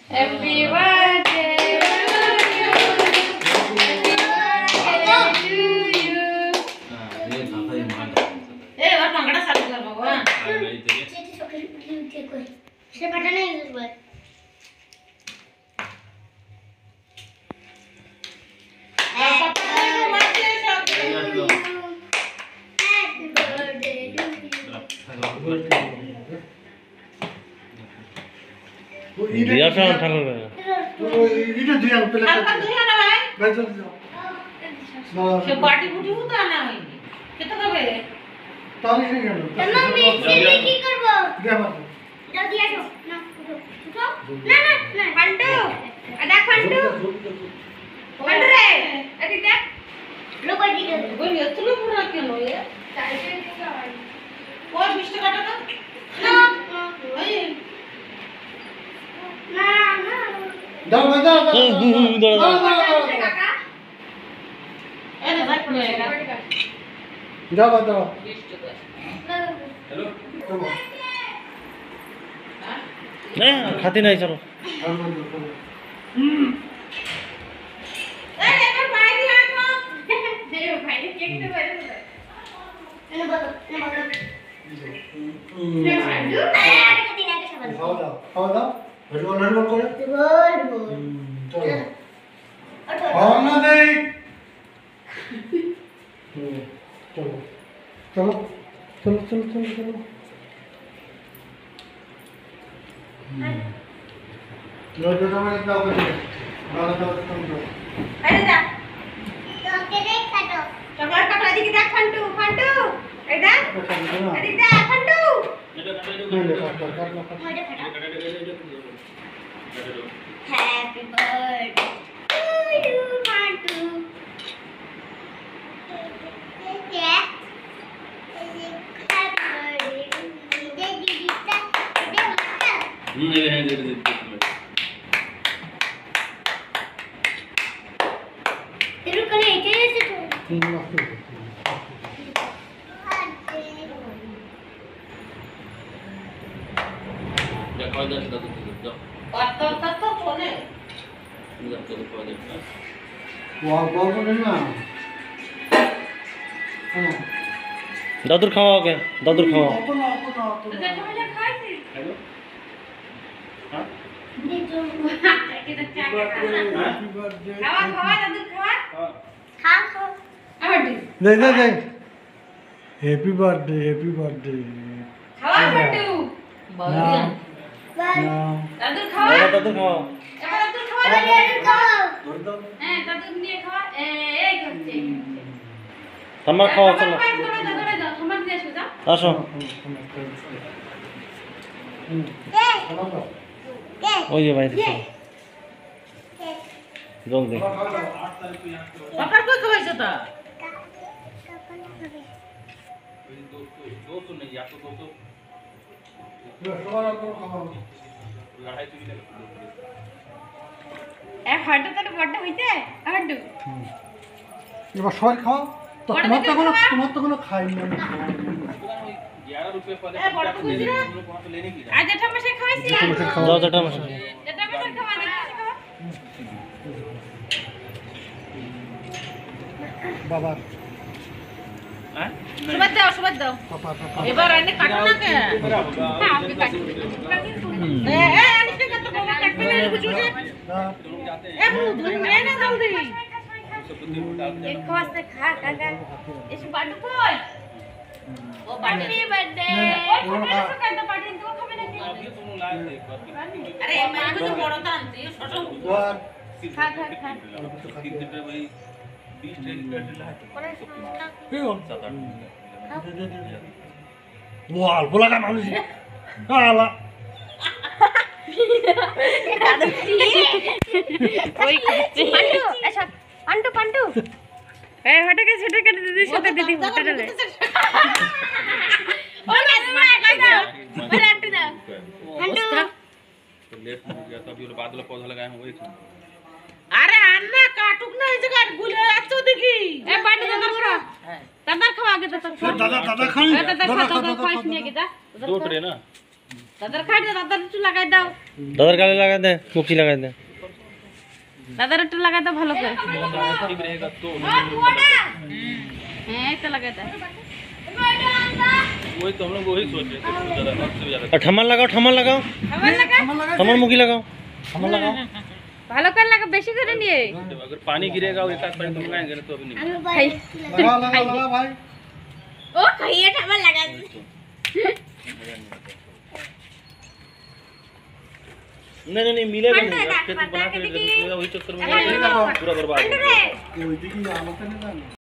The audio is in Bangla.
Happy birthday to you. Happy birthday to you. ए और पंगड़ा चालू कर बाबा चेटी छोकरी उठे कोई से बटन नहीं यूज हुआ दिया शाम ठाकुर का तो इधर दिया पहले हल्का दिया ना भाई भाई चल से पार्टी फुटी होता ना है कितना कबे ताली नहीं कर तन्ना मिक्सी की करबो दिया मत जल्दी आ जाओ ना उठो ना ना फंटू अदा फंटू फंटू रे अरे देख लो कोई दिखे कोई ये तुलो पूरा क्यों लो ये चाइल्ड का भाई और मिस्टर काटा ना भाई ना ना दाओ दाओ काका ए भाई पड़ेगा जाओ दाओ हेलो नहीं खाती नहीं चलो ए लेकर भाई दी आको दे भाई ने केक तो बड़े ने बता ने भाई ए कति ना के सब खाओ दाओ हेलो करे बोल चलो खाओ ना दे चलो चलो चलो चलो चलो चलो लो जो मैं इतना कर गाना तो तुम दो अरे जा तो के देख काटो चॉकलेट काटो एदिके देख फंटू फंटू एदा एदिके देख फंटू नहीं ले काट मुझे फटा हैप्पी बर्थडे टू यू फंटू क्या तेरे को नहीं कैसे तो फोने वाह बहुत बढ़िया ना हां दादुर खाओ के दादुर खाओ अपन तो देखो मुझे खाई थी हेलो हां ये जो के तो क्या खावा खावा दादू खावा खा खा अबे दे दे दे हैप्पी बर्थडे खावा बट्टू ना दादू खावा दादुर खाओ ए दादू खावा दादू खावा ए दादू ने खावा ए करते तम्मा खाओ चलो समझ ले सुजा आसो ওই যে বাইরে জল দে পাপার কই খাইছো তা दो तो नहीं या तो दो लड़ाई तो नहीं এ হয়তো তোর বড় হইছে হয়তো এবার সবাই খাও তো তোমার তো কোনো খাই না 11 रुपए पर ए बड़ को गुजरा तो लेने की आज जटा में से खाइছি যাও জটা মাসে जटा में से खावा दे खावा বাবা हैं সুবাদ দাও পাপা এবার আনে কাটো না কে হ্যাঁ আমি কাটি এ আনিস কে তো বাবা কাটবে না বুঝুছে এ বুঝু নে না জলদি एक खास से खा काका इस बाडू कोई वो हैप्पी बर्थडे ओ खाने से कहता पार्टी तो खावे ना अभी तुम लाए थे एक बार अरे मैं तो बड़ा था ये छोटा खा खा खा 3 दिन में भाई 20 ट्रेन लाए কি হল 7-8 ওয়াল বলা গান হলো আলা ওই খাচ্ছে পান্টু এসব পান্টু এ হটকে ছেটকে দিদি সাথে দিদি হোটেলে ও না মা কাটা ওরে আন্টু দাও পান্টু तो लेट हो गया था अभी वो बादल पौधा लगाए हैं वही अरे अन्ना काटुक ना इस जगह गुले अच्छो दिखी ए पांटू दादा खा आगे दादा দাদা খাই दादा खा खाइस नहीं के दा दो ट्रे ना দাদার খাই দে, দাদার একটু লাগাই দাও। दादर गाले लगा दे मुखी लगा दे দাদার একটু লাগাই দাও ভালো করে। ठीक रहेगा तो হ্যাঁ এই তো লাগাই দাও। वही तो हम लोग वही सोच रहे थे बहुत ज़्यादा हद से भी ज़्यादा और ठमन लगाओ খাবার লাগা, থামার লাগা ठमन मुखी लगाओ থামার লাগাও ভালো করে লাগা, বেশি করে নিয়ে। अगर पानी गिरेगा और एक आध पानी तो मंगाएंगे ना तो अभी नहीं খাই। লাগা লাগা লাগা ভাই ও খাইয়ে খাবার লাগা। नहीं मिलेगा नहीं नहीं, खेती बना के वही चक्कर में नहीं, पूरा बर्बाद हो गया। ওইদিকে আমাকে না